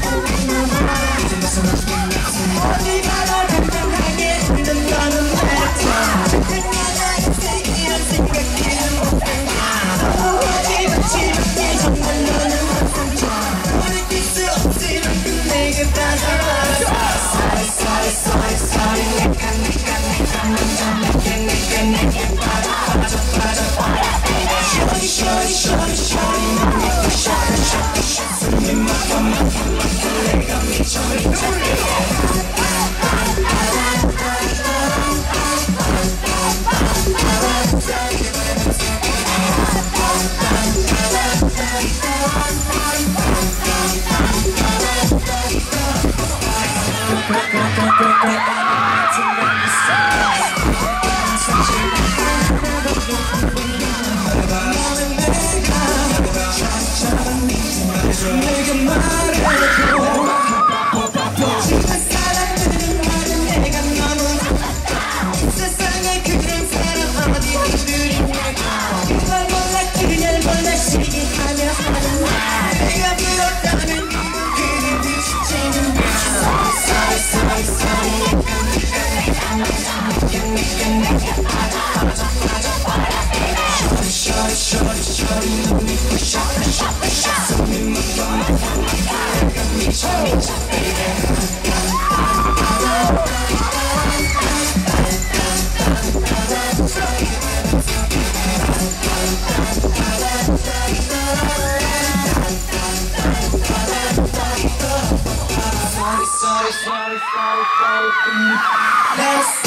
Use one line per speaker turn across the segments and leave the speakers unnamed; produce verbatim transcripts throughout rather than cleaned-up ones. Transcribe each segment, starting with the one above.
어디 가나 당당하게 웃는 너는 왜 그녀가 요새 이런 생각해는 못한다 너무 거짓말치만 정말 너는 항상 좋아 돌이킬 수 없지 만큼 내게 빠져라 Sorry sorry sorry sorry 내가 내가 내가 먼저 내게 내게 내게 빠져 빠져 빠져 빠져 Shorty shorty shorty shorty 넌 믿고 shorty shorty shorty 숨이 막혀 막혀 막혀 내가 미쳐 미쳐 내가 말해도 지난 사람들은 말은 내가 너무 세상에 그런 사람 어디 있느냐 그걸 몰라 그냥 몰라 시기하며 하는 말 내가 불었다는 그를 비추지는 Sorry sorry sorry 내가 내가 내가 내가 내가 빠져 빠져 빠져 빠져 Shorty shorty shorty 넌 믿고 shorty shorty shorty 숨이 막혀 막혀 막혀 내가 미쳐 미쳐 Sorry sorry sorry sorry sorry Let's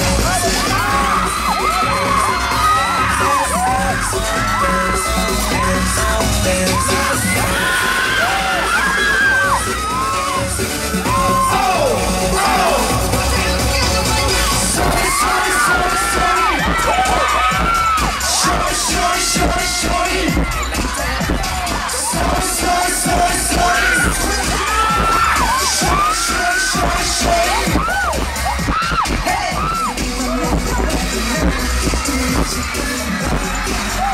Hey!